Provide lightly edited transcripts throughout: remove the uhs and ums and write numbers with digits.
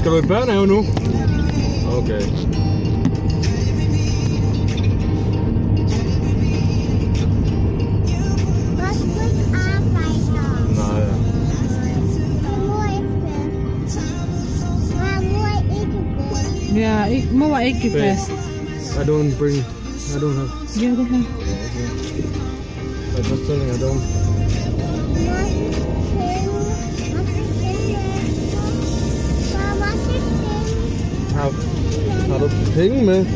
Skal du i børnehave nu? Okay. Ja, mor ikke fast. I don't have. Ja, det her. I just telling I don't. Har du penge med?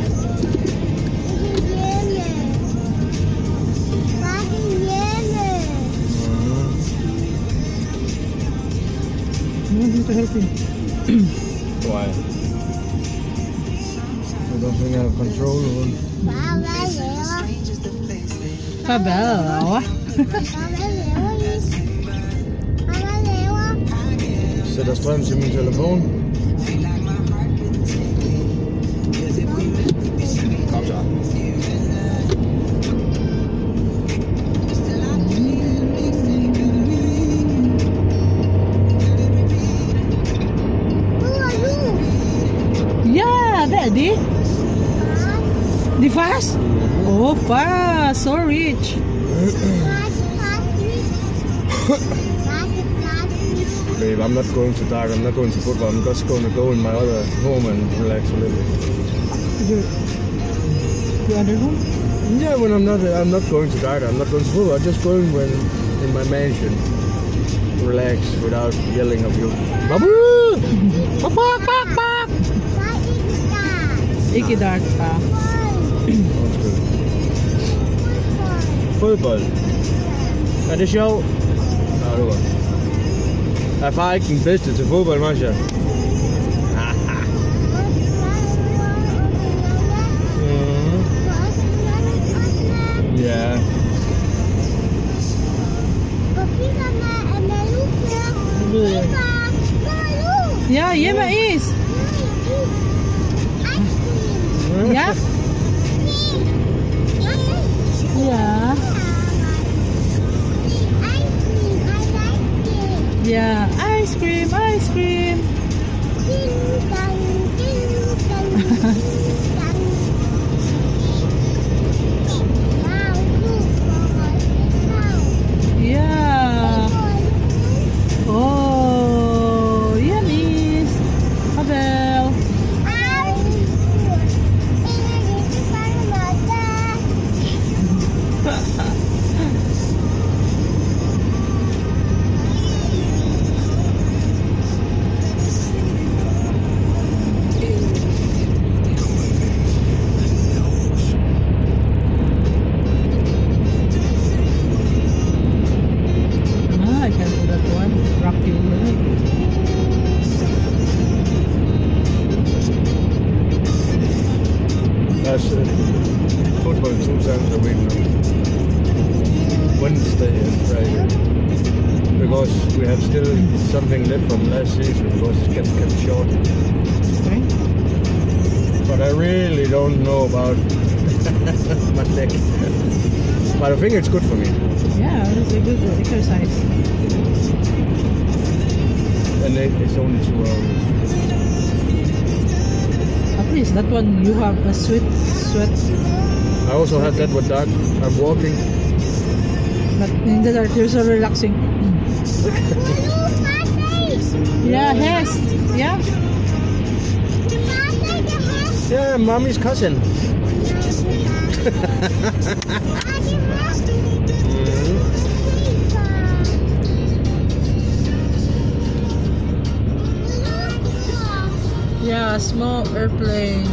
Why? I don't think I have control over it. Farvel. Sætter strøm til min telefon. Kom så. Ja, det er de. De fast? Oh, fast. So rich. Babe, I'm not going to dark, I'm not going to football, I'm just going to go in my other home and relax a little. Your other home? Yeah, when I'm not going to dark, I'm not going to football, I'm just going when in my mansion. Relax without yelling of you. Babu! Bak, bak, bak! Ikke dark pa. Fodbold. Er det sjovt? Ja, det er godt. Er far ikke den bedste til fodbold, Masha? Ja. Ja, hjemme is. Ja? Ja. Ja, ice cream, ice cream. Ja. Oh, yummy. Abel. That's football 2 times a week now. Wednesday and Friday. Because we have still something left from last season because it kept short. Okay. But I really don't know about my neck. But I think it's good for me. Yeah, it's a good exercise. And it's only 2 hours. At least that one you have a sweat. I also had that with that. I'm walking. But in the dark you're so relaxing. Yeah, hest. Yeah. Yeah, mommy's cousin. Yeah, small airplane.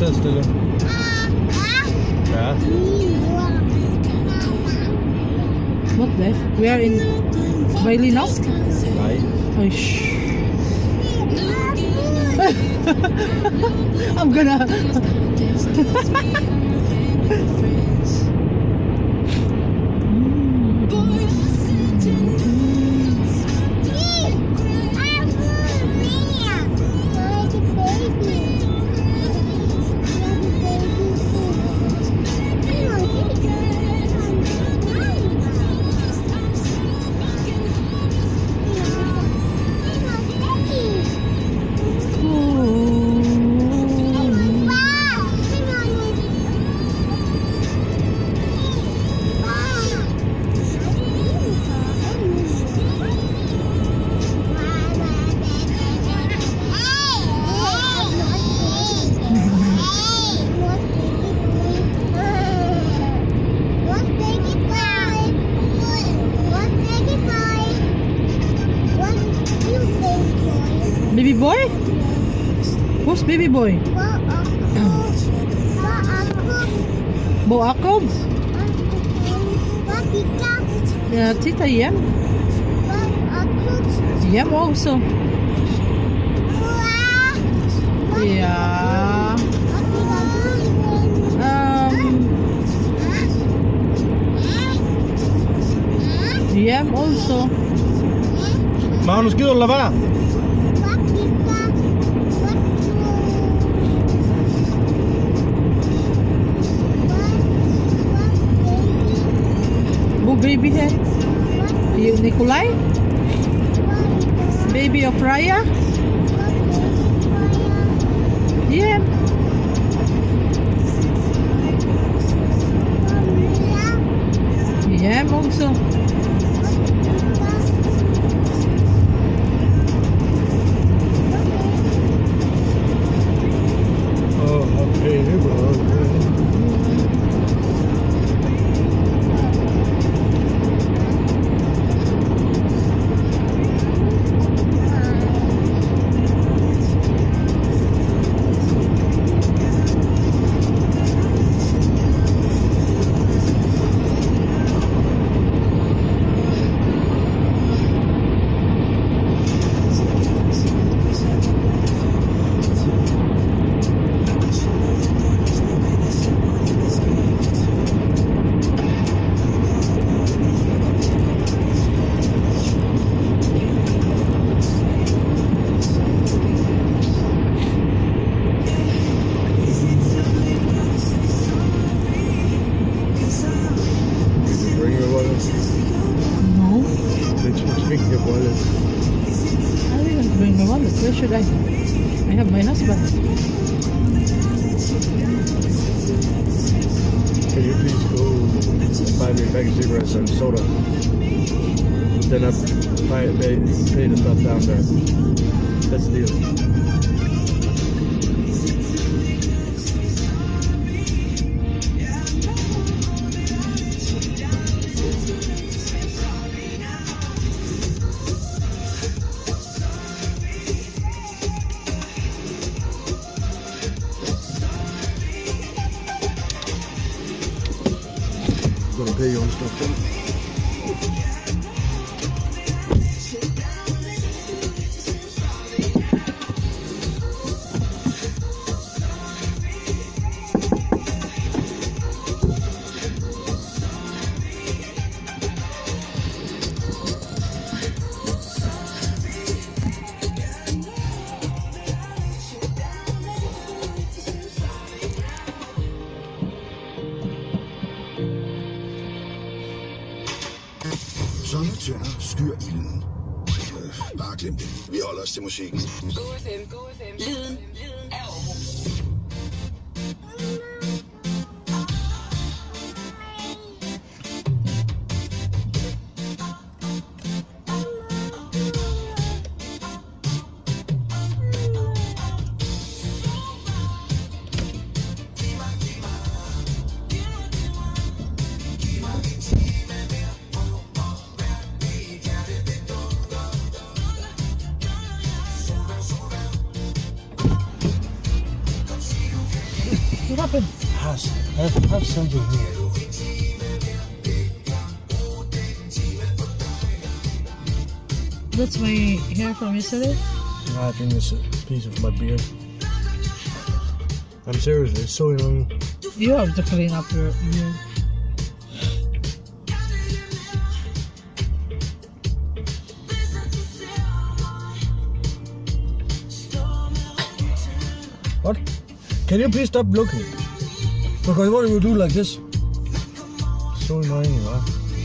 sidde stille. Ja. What the? We are in Bailey now? Nej. Oh, shh. I'm gonna. Baby boy? Who's baby boy? Bo Jakob? Yeah, Tita Yem. Yem also. Yeah. Yem also. Magnus, gider du lade være? Who baby here? You, Nikolai? Baby of Raya? Yeah. Yeah, also. Oh, okay, No. Bring your wallet. I didn't bring my wallet. Where should I? I have my husband. Can you please go buy me a bag of cigarettes and soda? Then I pay the stuff down there. That's the deal. Gonna pay you on stuff then. Sommertønder skyr ilden. Bare glem det. Vi holder os til musikken. GoFM. Lyden af Aarhus. have something here. That's my hair from yesterday? I think it's a piece of my beard. I'm serious, it's so annoying. You have to clean up your beard. What? Can you please stop looking? Because what do you do like this? So annoying, huh?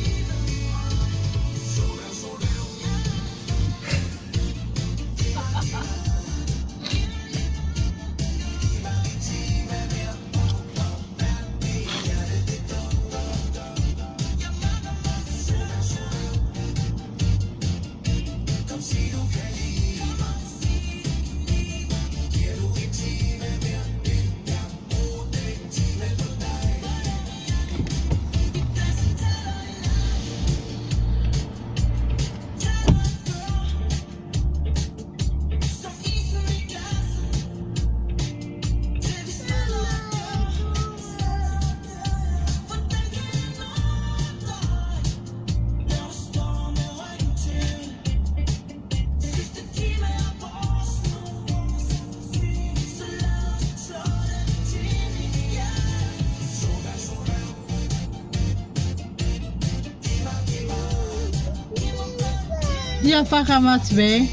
Ja, far gaan maar 2.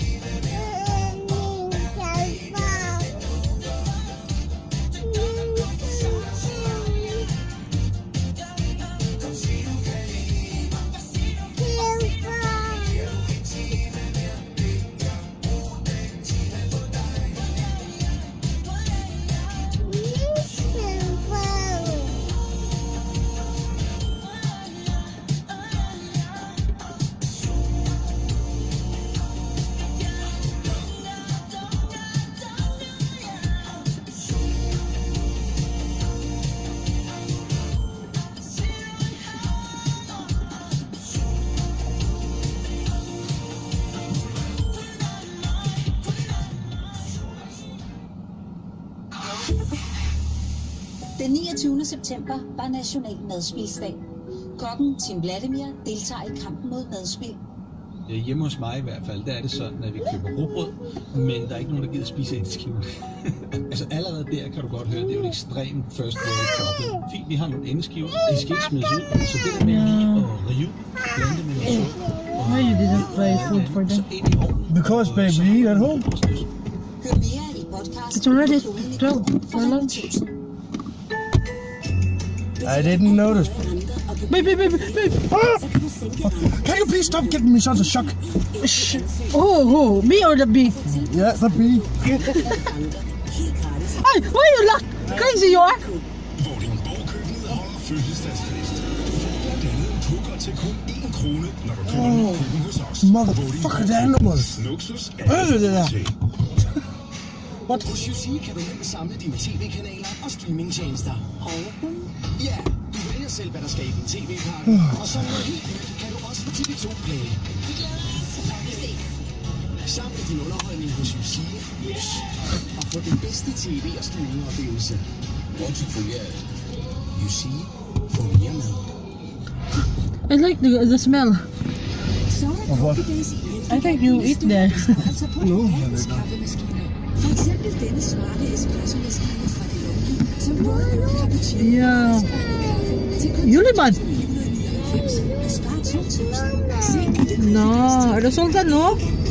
Den 29. september var national madspilsdag. Kokken Tim Vladimir deltager i kampen mod madspil. Hjemme hos mig i hvert fald, der er det sådan, at vi køber rugbrød, men der er ikke nogen, der gider spise endeskiver. Altså allerede der kan du godt høre, det er jo et ekstremt first world problem. Fint, vi har nogle endeskiver, de skal ikke smides ud, så det der med lige at rive, blande med noget sukker. Why you didn't buy food for them? Because baby, eat at home. Hør mere i podcast. It's already 12 for lunch. I didn't notice. Baby. Ah! Can you please stop getting me such a shock? Oh, me or the bee? Yeah, the bee. Hey, why you look crazy you are? Hvor din borgkøkkenet holder fødselsdagsfest. Blandt andet en kukker til kun 1 krone, når du køber en køkken hos os. Motherfucker, det er nummeret. Luksus Det der. What? Hos UC kan du nemt samle dine tv-kanaler og streamingtjenester. Ja, du vælger selv, hvad der skal i din tv-pakke. Og så noget helt nyt kan du også få TV2 Play. Vi glæder os, så vi ses. Samle din underholdning hos UC. Og få den bedste tv- og streamingoplevelse. Multifoljeret. UC får mere med. I like the smell. Of what? I think you eat there. No, For eksempel denne smarte espresso-maskine fra Delonghi, som både er cappuccino Yeah. og kaffe. Juliman. Spar 2.000. No, er det sultan no?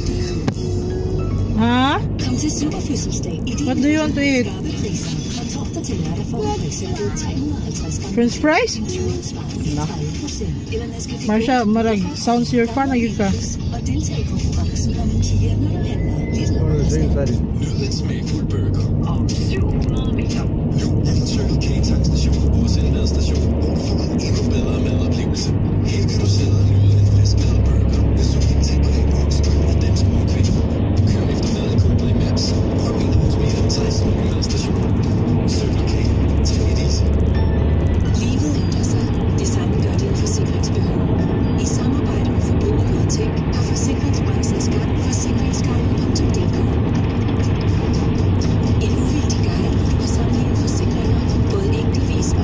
Huh? Kom til superfødselsdag i What do you want to eat? skarpe priser. Fra torsdag til lørdag får du for eksempel 350 gram. French fries? No. Eller Nescafé. Marsha, marag sounds your fan agad ka. Og deltag i konkurrencen om en Kia, når du handler. Nyd en smagfuld burger. Om 700 meter. Nu er den Circle K-tankstation også en madstation, hvor du får en endnu bedre madoplevelse. Her kan du sidde og nyde en frisk madburger med solid takeaway box og den små kvinde. Kør efter madikonet i Maps. Prøv en af vores mere end 16 madstationer. Circle K. Tag it easy. Livet ændrer sig. Det samme gør din forsikringsbehov. I samarbejde med Forbruger Tech har forsikringsbranchen skabt forsikringsguiden.dk. En uvildig guide, hvor du kan sammenligne forsikringer, både enkeltvis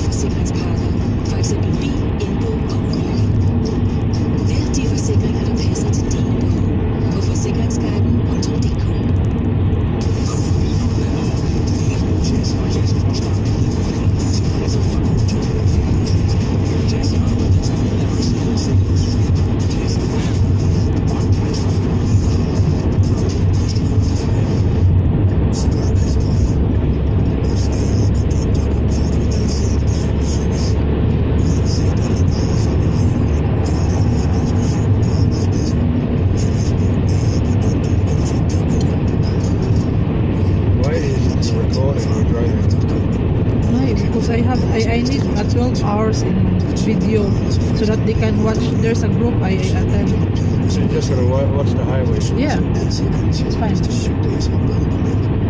because I need 12 hours in video so that they can watch. There's a group I attend. So you're just gonna watch the highway. Yeah, it's fine.